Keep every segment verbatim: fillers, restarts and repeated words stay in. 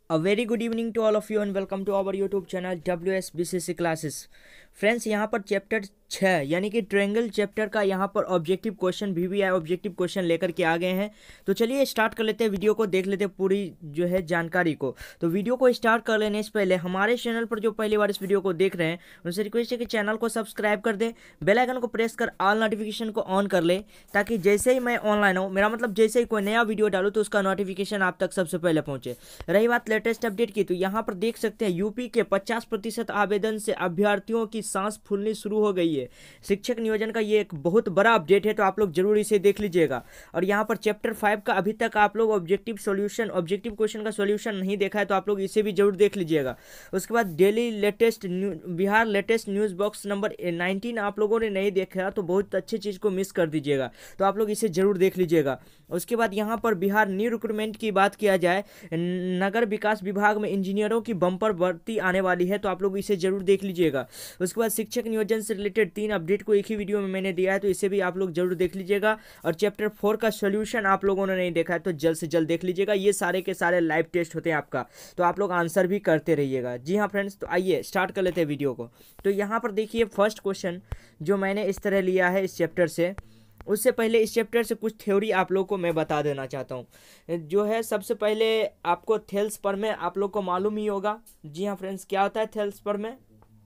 A very good evening to all of you and welcome to our YouTube channel W S B C C Classes. Friends यहाँ पर chapter छः यानी कि triangle chapter का यहाँ पर ऑब्जेक्टिव क्वेश्चन भी भी आए ऑब्जेक्टिव क्वेश्चन लेकर के आ गए हैं। तो चलिए स्टार्ट कर लेते हैं, वीडियो को देख लेते हैं पूरी जो है जानकारी को। तो वीडियो को स्टार्ट कर लेने से पहले हमारे चैनल पर जो पहली बार इस वीडियो को देख रहे हैं उनसे रिक्वेस्ट है कि चैनल को सब्सक्राइब कर दें, बेल आइकन को प्रेस कर ऑल नोटिफिकेशन को ऑन कर ले, ताकि जैसे ही मैं ऑनलाइन हूँ, मेरा मतलब जैसे ही कोई नया वीडियो डालूँ तो उसका नोटिफिकेशन आप तक सबसे पहले पहुँचे। रही बात लेटेस्ट अपडेट की, तो यहाँ पर देख सकते हैं यूपी के पचास प्रतिशत आवेदन से अभ्यर्थियों की सांस फूलनी शुरू हो गई है। शिक्षक नियोजन का ये एक बहुत बड़ा अपडेट है, तो आप लोग जरूर इसे देख लीजिएगा। और यहाँ पर चैप्टर फाइव का अभी तक आप लोग ऑब्जेक्टिव सॉल्यूशन ऑब्जेक्टिव क्वेश्चन का सॉल्यूशन नहीं देखा है, तो आप लोग इसे भी जरूर देख लीजिएगा। उसके बाद daily latest Bihar latest news box number nineteen आप लोगों ने नहीं देखा तो बहुत अच्छी चीज़ को मिस कर दीजिएगा, तो आप लोग इसे जरूर देख लीजिएगा। उसके बाद यहाँ पर बिहार न्यू रिक्रूटमेंट की बात किया जाए, नगर विकास विभाग में इंजीनियरों की बम्पर भर्ती आने वाली है, तो आप लोग इसे जरूर देख लीजिएगा। उसके बाद शिक्षक नियोजन से रिलेटेड तीन अपडेट को एक ही वीडियो में मैंने दिया है, तो इसे भी आप लोग जरूर देख लीजिएगा। और चैप्टर फोर का सॉल्यूशन आप लोगों ने नहीं देखा है तो जल्द से जल्द देख लीजिएगा। ये सारे के सारे लाइव टेस्ट होते हैं आपका, तो आप लोग आंसर भी करते रहिएगा। जी हाँ फ्रेंड्स, तो आइए स्टार्ट कर लेते हैं वीडियो को। तो यहाँ पर देखिए फर्स्ट क्वेश्चन जो मैंने इस तरह लिया है इस चैप्टर से, उससे पहले इस चैप्टर से कुछ थ्योरी आप लोग को मैं बता देना चाहता हूँ। जो है सबसे पहले आपको थेल्स पर में आप लोग को मालूम ही होगा। जी हाँ फ्रेंड्स, क्या होता है थेल्स पर में?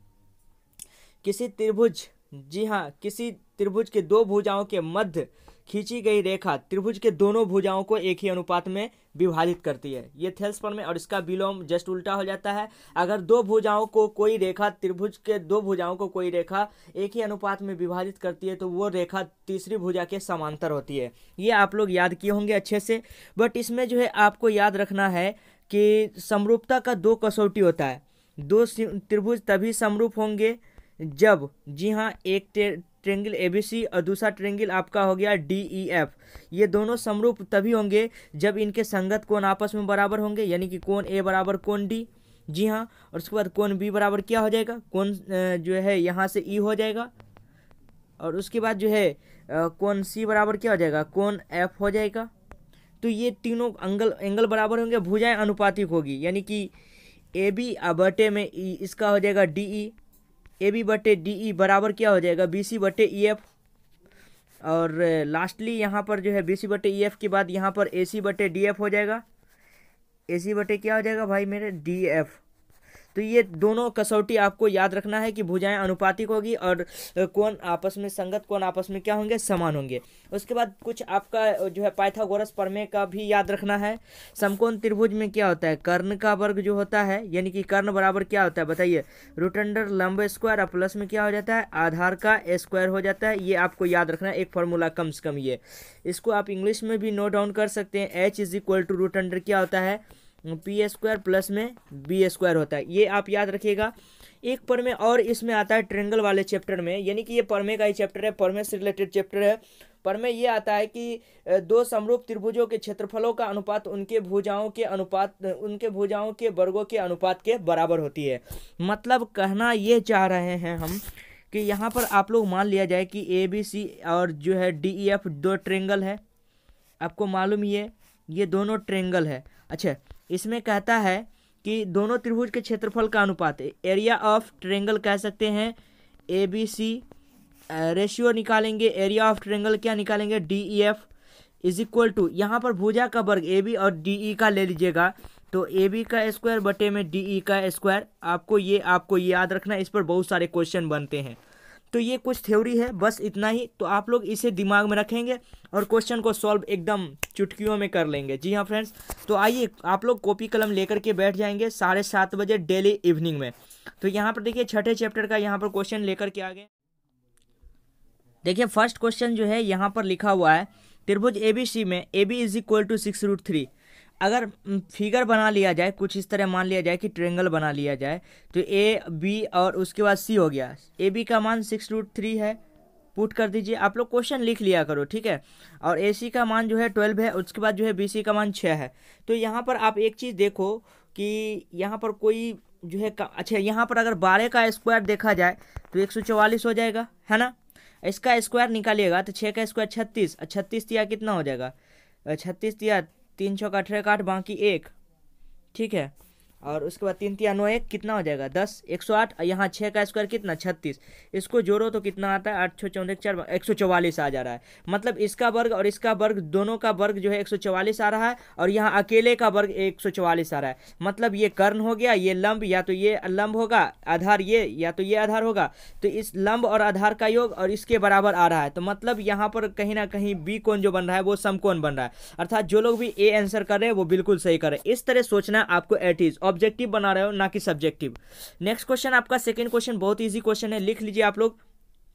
किसी त्रिभुज, जी हाँ, किसी त्रिभुज के दो भुजाओं के मध्य खींची गई रेखा त्रिभुज के दोनों भुजाओं को एक ही अनुपात में विभाजित करती है, ये थेल्सपर में। और इसका विलोम जस्ट उल्टा हो जाता है। अगर दो भुजाओं को कोई रेखा त्रिभुज के दो भुजाओं को कोई रेखा एक ही अनुपात में विभाजित करती है तो वो रेखा तीसरी भुजा के समांतर होती है। ये आप लोग याद किए होंगे अच्छे से। बट इसमें जो है आपको याद रखना है कि समरूपता का दो कसौटी होता है। दो त्रिभुज तभी समरूप होंगे जब, जी हाँ, एक ट्रेंगल ए बी सी और दूसरा ट्रेंगल आपका हो गया डी ई एफ, ये दोनों समरूप तभी होंगे जब इनके संगत कोण आपस में बराबर होंगे, यानी कि कोण ए बराबर कोण डी। जी हाँ, और उसके बाद कोण बी बराबर क्या हो जाएगा, कोण जो है यहाँ से ई हो जाएगा। और उसके बाद जो है कोण सी बराबर क्या हो जाएगा, कोण एफ हो जाएगा। तो ये तीनों एंगल एंगल बराबर होंगे, भुजाएं अनुपातिक होगी, यानी कि ए बी बटे में ई, इसका हो जाएगा डी ई, ए बी बटे डी ई बराबर क्या हो जाएगा, बी सी बटे ई एफ। और लास्टली यहाँ पर जो है बी सी बटे ई एफ के बाद यहाँ पर ए सी बटे डी एफ हो जाएगा। ए सी बटे क्या हो जाएगा भाई मेरे, डी एफ। तो ये दोनों कसौटी आपको याद रखना है कि भुजाएं अनुपातिक होगी और कोण आपस में संगत कोण आपस में क्या होंगे, समान होंगे। उसके बाद कुछ आपका जो है पाइथागोरस प्रमेय का भी याद रखना है। समकोण त्रिभुज में क्या होता है, कर्ण का वर्ग जो होता है, यानी कि कर्ण बराबर क्या होता है बताइए, रूट अंडर लंब स्क्वायर और प्लस में क्या हो जाता है, आधार का स्क्वायर हो जाता है। ये आपको याद रखना है, एक फार्मूला कम से कम। ये इसको आप इंग्लिश में भी नोट डाउन कर सकते हैं। H is equal to root under क्या होता है, पी स्क्वायर प्लस में बी स्क्वायर होता है, ये आप याद रखिएगा। एक प्रमेय और इसमें आता है ट्रायंगल वाले चैप्टर में, यानी कि ये प्रमेय का ही चैप्टर है, प्रमेय से रिलेटेड चैप्टर है। प्रमेय ये आता है कि दो समरूप त्रिभुजों के क्षेत्रफलों का अनुपात उनके भुजाओं के अनुपात उनके भुजाओं के वर्गों के अनुपात के बराबर होती है। मतलब कहना ये चाह रहे हैं हम कि यहाँ पर आप लोग मान लिया जाए कि ए बी सी और जो है डी ई एफ दो ट्रायंगल है, आपको मालूम ही है ये दोनों ट्रायंगल है। अच्छा, इसमें कहता है कि दोनों त्रिभुज के क्षेत्रफल का अनुपात, एरिया ऑफ ट्रायंगल कह सकते हैं, ए बी सी रेशियो निकालेंगे, एरिया ऑफ ट्रायंगल क्या निकालेंगे, D E F is equal to, यहाँ पर भुजा का वर्ग ए बी और डी ई का ले लीजिएगा, तो ए बी का स्क्वायर बटे में डी ई का स्क्वायर। आपको ये आपको ये याद रखना है, इस पर बहुत सारे क्वेश्चन बनते हैं। तो ये कुछ थ्योरी है, बस इतना ही। तो आप लोग इसे दिमाग में रखेंगे और क्वेश्चन को सॉल्व एकदम चुटकियों में कर लेंगे। जी हाँ फ्रेंड्स, तो आइए आप लोग कॉपी कलम लेकर के बैठ जाएंगे साढ़े सात बजे डेली इवनिंग में। तो यहाँ पर देखिए छठे चैप्टर का यहाँ पर क्वेश्चन लेकर के आ गए। देखिए फर्स्ट क्वेश्चन जो है यहाँ पर लिखा हुआ है, त्रिभुज ए बी सी में A B is equal to six root three. अगर फिगर बना लिया जाए, कुछ इस तरह मान लिया जाए कि ट्रायंगल बना लिया जाए, तो ए बी और उसके बाद सी हो गया। ए बी का मान सिक्स रूट थ्री है, पुट कर दीजिए। आप लोग क्वेश्चन लिख लिया करो, ठीक है। और ए सी का मान जो है ट्वेल्व है, उसके बाद जो है बी सी का मान छः है। तो यहाँ पर आप एक चीज़ देखो कि यहाँ पर कोई जो है, अच्छा यहाँ पर अगर बारह का स्क्वायर देखा जाए तो एक सौ चौवालीस हो जाएगा, है ना। इसका स्क्वायर निकालिएगा तो छः का स्क्वायर छत्तीस, छत्तीस दिया कितना हो जाएगा, छत्तीस दिया तीन सौ का अठारह काट बाकी एक, ठीक है। और उसके बाद तीन तीन नौ एक कितना हो जाएगा दस, एक सौ आठ। यहाँ छः का स्क्वायर कितना छत्तीस, इसको जोड़ो तो कितना आता है आठ छः चौदह चार एक सौ चौवालीस आ जा रहा है। मतलब इसका वर्ग और इसका वर्ग दोनों का वर्ग जो है एक सौ चौवालीस आ रहा है और यहाँ अकेले का वर्ग एक सौ चौवालीस आ रहा है। मतलब ये कर्ण हो गया, ये लंब या तो ये लंब होगा, आधार ये या तो ये आधार होगा, तो इस लंब और आधार का योग और इसके बराबर आ रहा है। तो मतलब यहाँ पर कहीं ना कहीं बी कोण जो बन रहा है वो समकोण बन रहा है। अर्थात जो लोग भी ए आंसर कर रहे हैं वो बिल्कुल सही कर रहे हैं। इस तरह सोचना आपको एट इज ऑब्जेक्टिव बना रहे हो ना कि सब्जेक्टिव। नेक्स्ट क्वेश्चन आपका सेकंड क्वेश्चन बहुत इजी क्वेश्चन है, लिख लीजिए आप लोग।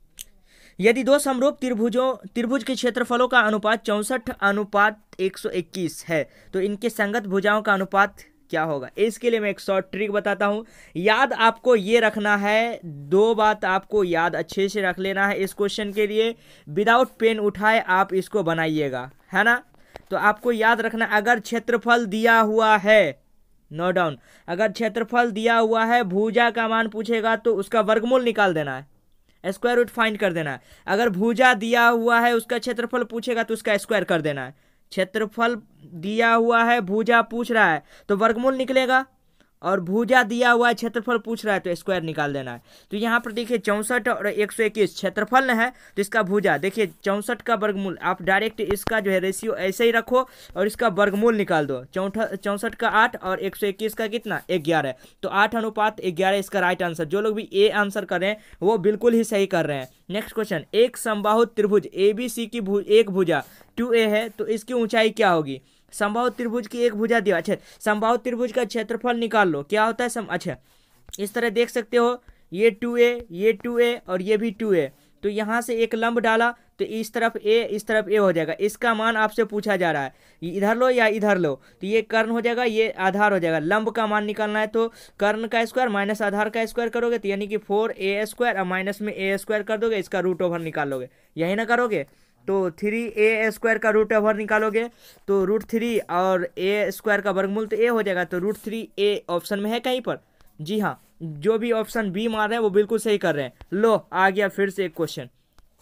यदि दो समरूप त्रिभुजों त्रिभुज के क्षेत्रफलों का अनुपात चौसठ अनुपात एक सौ इक्कीस है तो इनके संगत भुजाओं का अनुपात क्या होगा। इसके लिए मैं एक शॉर्ट ट्रिक बताता हूँ। याद आपको ये रखना है, दो बात आपको याद अच्छे से रख लेना है इस क्वेश्चन के लिए। विदाउट पेन उठाए आप इसको बनाइएगा, है ना। तो आपको याद रखना, अगर क्षेत्रफल दिया हुआ है, नो डाउन, अगर क्षेत्रफल दिया हुआ है, भुजा का मान पूछेगा तो उसका वर्गमूल निकाल देना है, स्क्वायर रूट फाइंड कर देना है। अगर भुजा दिया हुआ है, उसका क्षेत्रफल पूछेगा तो उसका स्क्वायर कर देना है। क्षेत्रफल दिया हुआ है, भुजा पूछ रहा है तो वर्गमूल निकलेगा, और भुजा दिया हुआ है, क्षेत्रफल पूछ रहा है तो स्क्वायर निकाल देना है। तो यहाँ पर देखिए चौंसठ और एक सौ इक्कीस क्षेत्रफल है तो इसका भुजा, देखिए चौंसठ का वर्गमूल, आप डायरेक्ट इसका जो है रेशियो ऐसे ही रखो और इसका वर्गमूल निकाल दो। चौंठ चौंसठ का आठ और एक सौ इक्कीस का कितना ग्यारह, तो आठ अनुपात ग्यारह इसका राइट आंसर। जो लोग भी ए आंसर कर रहे हैं वो बिल्कुल ही सही कर रहे हैं। नेक्स्ट क्वेश्चन, एक समबाहु त्रिभुज ए बी सी की भु, एक भुजा टू ए है तो इसकी ऊंचाई क्या होगी। समबाहु त्रिभुज की एक भुजा दिया, अच्छा समबाहु त्रिभुज का क्षेत्रफल निकाल लो, क्या होता है सम, अच्छा इस तरह देख सकते हो, ये टू ए, ये टू ए और ये भी टू ए, तो यहाँ से एक लंब डाला तो इस तरफ ए, इस तरफ ए हो जाएगा। इसका मान आपसे पूछा जा रहा है, इधर लो या इधर लो, तो ये कर्ण हो जाएगा, ये आधार हो जाएगा। लंब का मान निकालना है तो कर्ण का स्क्वायर माइनस आधार का स्क्वायर करोगे तो यानी कि फोर ए स्क्वायर और माइनस में ए स्क्वायर कर दोगे, इसका रूट ओवर निकाल लोगे, यही ना करोगे। तो थ्री ए स्क्वायर का रूट ओवर निकालोगे तो रूट थ्री और ए स्क्वायर का वर्गमूल तो ए हो जाएगा, तो रूट थ्री ए ऑप्शन में है कहीं पर। जी हाँ, जो भी ऑप्शन बी मार रहे हैं वो बिल्कुल सही कर रहे हैं। लो आ गया फिर से एक क्वेश्चन,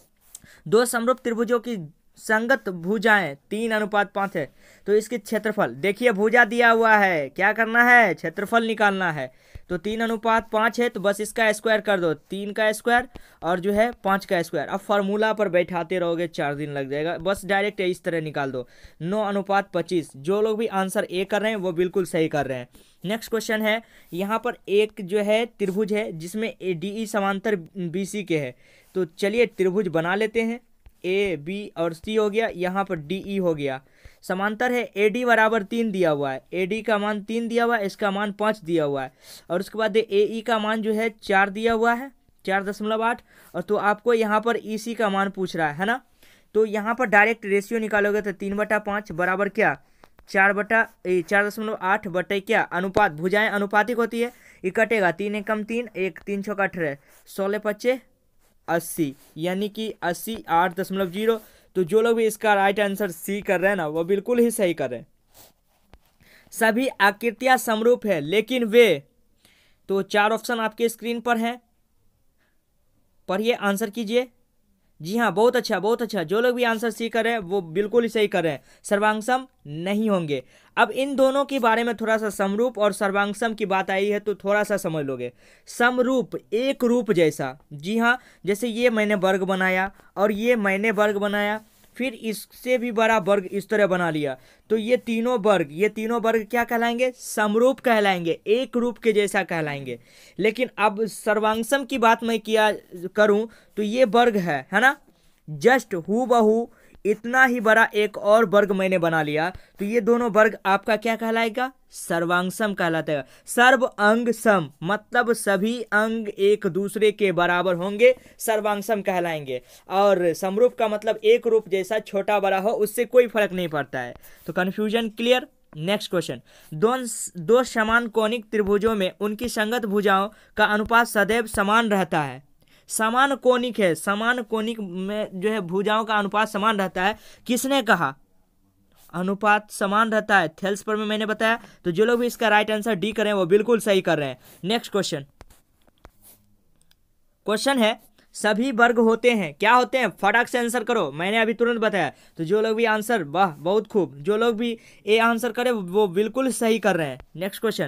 दो समरूप त्रिभुजों की संगत भुजाएं तीन अनुपात पाँच है तो इसके क्षेत्रफल, देखिए भुजा दिया हुआ है, क्या करना है क्षेत्रफल निकालना है। तो तीन अनुपात पाँच है तो बस इसका स्क्वायर कर दो, तीन का स्क्वायर और जो है पाँच का स्क्वायर। अब फार्मूला पर बैठाते रहोगे चार दिन लग जाएगा, बस डायरेक्ट इस तरह निकाल दो। नौ अनुपात पच्चीस। जो लोग भी आंसर ए कर रहे हैं वो बिल्कुल सही कर रहे हैं। नेक्स्ट क्वेश्चन है, यहाँ पर एक जो है त्रिभुज है जिसमें ए डी ई समांतर बी सी के है, तो चलिए त्रिभुज बना लेते हैं। ए बी और सी हो गया, यहाँ पर डी ई हो गया, समांतर है। ए डी बराबर तीन दिया हुआ है, ए डी का मान तीन दिया हुआ है, इसका मान पाँच दिया हुआ है, और उसके बाद ए ई का मान जो है चार दिया हुआ है, चार दशमलव आठ। और तो आपको यहाँ पर ई सी का मान पूछ रहा है ना, तो यहाँ पर डायरेक्ट रेशियो निकालोगे तो तीन बटा पाँच बराबर क्या चार बटा चार दशमलव आठ बटे क्या अनुपात, भुजाएं अनुपातिक होती है, ये कटेगा, तीन एकम तीन, एक तीन छः का अठारह, सोलह पच्चे अस्सी, यानी कि अस्सी आठ दशमलव जीरो। तो जो लोग भी इसका राइट आंसर सी कर रहे हैं ना वो बिल्कुल ही सही कर रहे हैं। सभी आकृतियां समरूप है लेकिन वे, तो चार ऑप्शन आपके स्क्रीन पर हैं, पढ़िए आंसर कीजिए। जी हाँ, बहुत अच्छा बहुत अच्छा, जो लोग भी आंसर सी कर रहे हैं वो बिल्कुल ही सही कर रहे हैं, सर्वांगसम नहीं होंगे। अब इन दोनों के बारे में थोड़ा सा, समरूप और सर्वांगसम की बात आई है तो थोड़ा सा समझ लोगे। समरूप एक रूप जैसा, जी हाँ, जैसे ये मैंने वर्ग बनाया और ये मैंने वर्ग बनाया, फिर इससे भी बड़ा वर्ग इस तरह बना लिया, तो ये तीनों वर्ग ये तीनों वर्ग क्या कहलाएंगे, समरूप कहलाएंगे, एक रूप के जैसा कहलाएंगे। लेकिन अब सर्वांगसम की बात मैं किया करूं तो ये वर्ग है है ना, जस्ट हूबहू इतना ही बड़ा एक और वर्ग मैंने बना लिया, तो ये दोनों वर्ग आपका क्या कहलाएगा, सर्वांगसम कहलाता है। सर्व अंग सम मतलब सभी अंग एक दूसरे के बराबर होंगे, सर्वांगसम कहलाएंगे। और समरूप का मतलब एक रूप जैसा, छोटा बड़ा हो उससे कोई फर्क नहीं पड़ता है। तो कंफ्यूजन क्लियर। नेक्स्ट क्वेश्चन, दो दो समान कोणिक त्रिभुजों में उनकी संगत भुजाओं का अनुपात सदैव समान रहता है। समान कोणिक है, समान कोणिक में जो है भुजाओं का अनुपात समान रहता है, किसने कहा अनुपात समान रहता है, थेल्स पर में मैंने बताया। तो जो लोग भी इसका राइट आंसर डी करें वो बिल्कुल सही कर रहे हैं। नेक्स्ट क्वेश्चन, क्वेश्चन है सभी वर्ग होते हैं, क्या होते हैं, फटाक से आंसर करो, मैंने अभी तुरंत बताया। तो जो लोग भी आंसर, वाह बहुत खूब, जो लोग भी ए आंसर करे वो बिल्कुल सही कर रहे हैं। नेक्स्ट क्वेश्चन,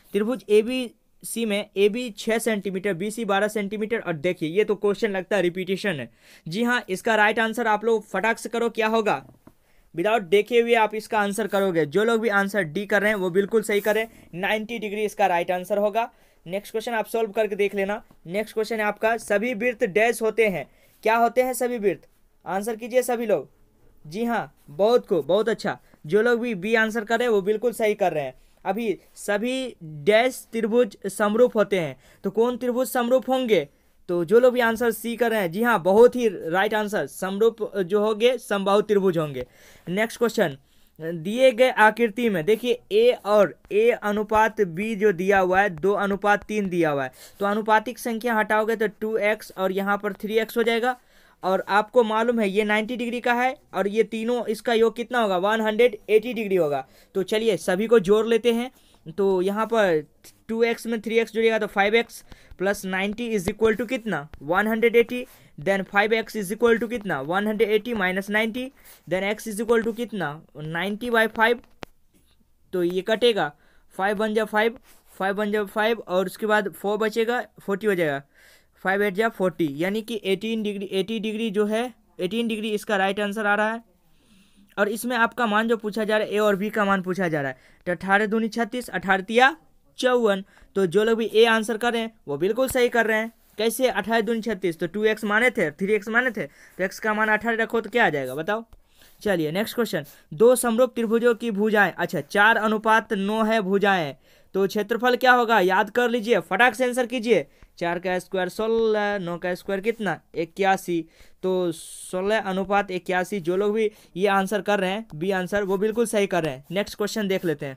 त्रिभुज ए बी सी में ए बी छः सेंटीमीटर, बी सी बारह सेंटीमीटर। और देखिए ये तो क्वेश्चन लगता है रिपीटेशन है। जी हाँ, इसका राइट आंसर आप लोग फटाक से करो, क्या होगा, विदाउट देखे हुए आप इसका आंसर करोगे। जो लोग भी आंसर डी कर रहे हैं वो बिल्कुल सही करें, नाइन्टी डिग्री इसका राइट आंसर होगा। नेक्स्ट क्वेश्चन आप सॉल्व करके देख लेना। नेक्स्ट क्वेश्चन है आपका, सभी वृत्त डैश होते हैं, क्या होते हैं सभी वृत्त, आंसर कीजिए सभी लोग। जी हाँ, बहुत को बहुत अच्छा। जो लोग भी बी आंसर कर रहे हैं वो बिल्कुल सही कर रहे हैं। अभी सभी डैश त्रिभुज समरूप होते हैं, तो कौन त्रिभुज समरूप होंगे, तो जो लोग भी आंसर सी कर रहे हैं, जी हाँ बहुत ही राइट आंसर, समरूप जो होंगे समबाहु त्रिभुज होंगे। नेक्स्ट क्वेश्चन, दिए गए आकृति में देखिए ए और ए अनुपात बी जो दिया हुआ है, दो अनुपात तीन दिया हुआ है, तो अनुपातिक संख्या हटाओगे तो टू एक्स और यहाँ पर थ्री एक्स हो जाएगा। और आपको मालूम है ये नाइन्टी डिग्री का है और ये तीनों इसका योग कितना होगा, वन हंड्रेड एटी डिग्री होगा। तो चलिए सभी को जोड़ लेते हैं। तो यहाँ पर टू एक्स में थ्री एक्स जोड़िएगा तो five X plus ninety is equal to कितना, one hundred eighty. Then five X is equal to कितना, one hundred eighty minus ninety. Then X is equal to कितना, नाइन्टी बाई फाइव, तो ये कटेगा, five बन जा फाइव, फाइव बन जा फाइव और उसके बाद फोर बचेगा, फोर्टी हो जाएगा, फाइव एट जा फोर्टी, यानी कि एटीन डिग्री, एटी डिग्री जो है एटीन डिग्री इसका राइट आंसर आ रहा है। और इसमें आपका मान जो पूछा जा रहा है ए और बी का मान पूछा जा रहा है, तो अठारह दूनी छत्तीस, अठारह तिया चौवन। तो जो लोग भी ए आंसर कर रहे हैं वो बिल्कुल सही कर रहे हैं। कैसे, अठारह दूनी छत्तीस, तो टू एक्स माने थे, थ्री एक्स माने थे, तो एक्स का मान अठारह रखो तो क्या आ जाएगा बताओ। चलिए नेक्स्ट क्वेश्चन, दो समरूप त्रिभुजों की भुजाएं, अच्छा चार अनुपात नौ है भुजाएं, तो क्षेत्रफल क्या होगा, याद कर लीजिए, फटाक से आंसर कीजिए। चार का स्क्वायर सोलह, नौ का स्क्वायर कितना, इक्यासी, तो सोलह अनुपात इक्यासी। जो लोग भी ये आंसर कर रहे हैं बी आंसर वो बिल्कुल सही कर रहे हैं। नेक्स्ट क्वेश्चन देख लेते हैं।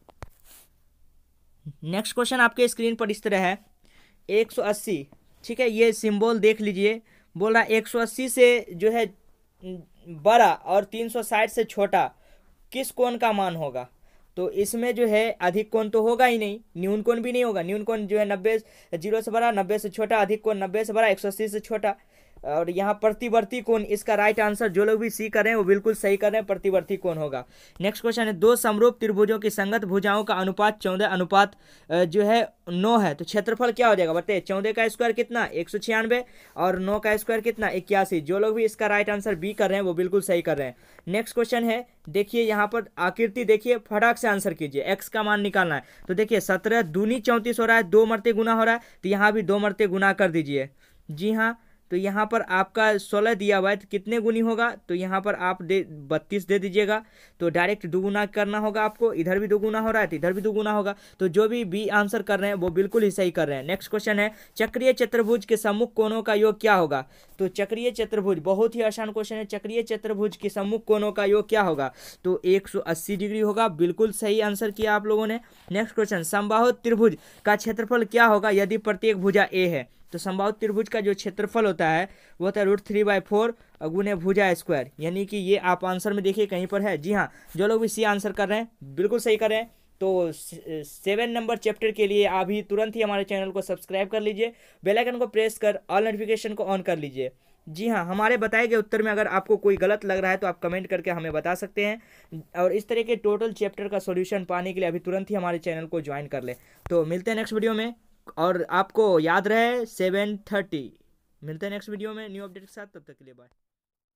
नेक्स्ट क्वेश्चन आपके स्क्रीन पर इस तरह है, एक सौ अस्सी, ठीक है, ये सिंबल देख लीजिए, बोल रहा है एक सौ अस्सी से जो है बड़ा और तीन सौ साठ से छोटा किस कोण का मान होगा। तो इसमें जो है अधिक कोण तो होगा ही नहीं, न्यून कोण भी नहीं होगा। न्यून कोण जो है नब्बे, जीरो से बड़ा, नब्बे से छोटा, अधिक कोण नब्बे से बड़ा, एक सौ अस्सी से छोटा। और यहाँ प्रतिवर्ती कोण, इसका राइट आंसर जो लोग भी सी कर रहे हैं वो बिल्कुल सही कर रहे हैं, प्रतिवर्ती कोण होगा। नेक्स्ट क्वेश्चन है, दो समरूप त्रिभुजों की संगत भुजाओं का अनुपात चौदह अनुपात जो है नौ है, तो क्षेत्रफल क्या हो जाएगा बताइए। चौदह का स्क्वायर कितना, एक सौ छियानवे, और नौ का स्क्वायर कितना, इक्यासी। जो लोग भी इसका राइट आंसर बी कर रहे हैं वो बिल्कुल सही कर रहे हैं। नेक्स्ट क्वेश्चन है, देखिए यहाँ पर आकृति देखिए, फटाक से आंसर कीजिए, एक्स का मान निकालना है। तो देखिए सत्रह दूनी चौंतीस हो रहा है, दो मरते गुना हो रहा है, तो यहाँ भी दो मरते गुना कर दीजिए। जी हाँ, तो यहाँ पर आपका सोलह दिया हुआ है, तो कितने गुनी होगा, तो यहाँ पर आप दे बत्तीस दे दीजिएगा, तो डायरेक्ट दुगुना करना होगा आपको। इधर भी दुगुना हो रहा है तो इधर भी दुगुना होगा। तो जो भी बी आंसर कर रहे हैं वो बिल्कुल ही सही कर रहे हैं। नेक्स्ट क्वेश्चन है, चक्रीय चतुर्भुज के सम्मुख कोणों का योग क्या होगा। तो चक्रीय चतुर्भुज बहुत ही आसान क्वेश्चन है, चक्रीय चतुर्भुज के सम्मुख कोणों का योग क्या होगा, तो एक सौ अस्सी डिग्री होगा। बिल्कुल सही आंसर किया आप लोगों ने। नेक्स्ट क्वेश्चन, समबाहु त्रिभुज का क्षेत्रफल क्या होगा यदि प्रत्येक भुजा ए है। तो समबाहु त्रिभुज का जो क्षेत्रफल होता है वो होता है रूट थ्री बाई फोर गुने भुजा स्क्वायर, यानी कि ये आप आंसर में देखिए कहीं पर है। जी हाँ, जो लोग भी सी आंसर कर रहे हैं बिल्कुल सही कर रहे हैं। तो सेवन नंबर चैप्टर के लिए अभी तुरंत ही हमारे चैनल को सब्सक्राइब कर लीजिए, बेल आइकन को प्रेस कर ऑल नोटिफिकेशन को ऑन कर लीजिए। जी हाँ, हमारे बताए गए उत्तर में अगर आपको कोई गलत लग रहा है तो आप कमेंट करके हमें बता सकते हैं। और इस तरह के टोटल चैप्टर का सॉल्यूशन पाने के लिए अभी तुरंत ही हमारे चैनल को ज्वाइन कर ले। तो मिलते हैं नेक्स्ट वीडियो में, और आपको याद रहे सेवन थर्टी। मिलते हैं नेक्स्ट वीडियो में न्यू अपडेट के साथ, तब तक के लिए बाय।